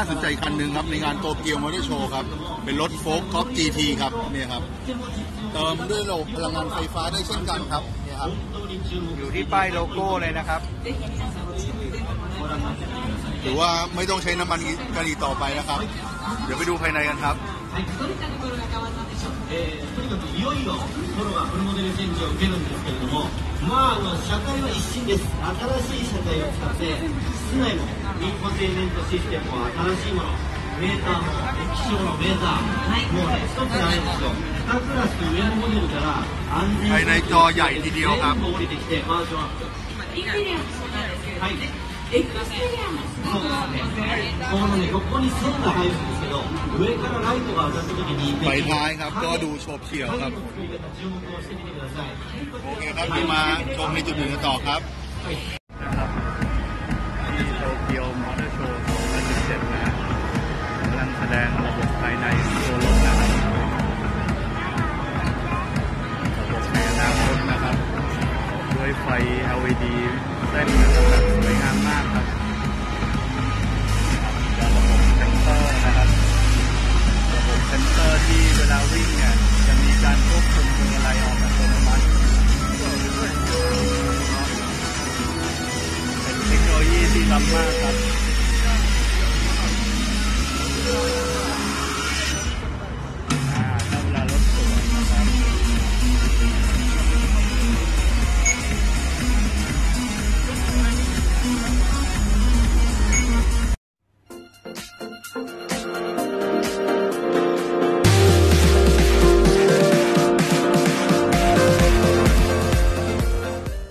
าสนใจคันหนึ่งครับในงานโตเกียวมอเตอร์โชว์ครับเป็นรถโฟล์คท็อป GT ครับเนี่ยครับเติมด้วยระบบพลังงานไฟฟ้าได้เช่นกันครับเนี่ยครับอยู่ที่ป้ายโลโก้เลยนะครับหรือว่าไม่ต้องใช้น้ำมันกันอีกต่อไปนะครับเดี๋ยวไปดูภายในกันครับいよいよトロはフルモデルチェンジを受けるんですけれども、車体は一新です。新しい車体を使って室内もインフォテインメントシステムは新しいもの、メーターも液晶のメーター、もうね一つじゃないんですよ。2クラス上のモデルから安全ภายในจอใหญ่ทีเดียวครับ降りてきてバージョンアップ。はい。そうですね。このね横に線が入るんですけど、上からライトが当たった時にไฟท้ายครับก็ดูโฉบเฉี่ยวครับโอเคครับที่มาชมในจุดอื่นกันต่อครับที่โตเกียวมอเตอร์โชว์2017นะกำลังแสดง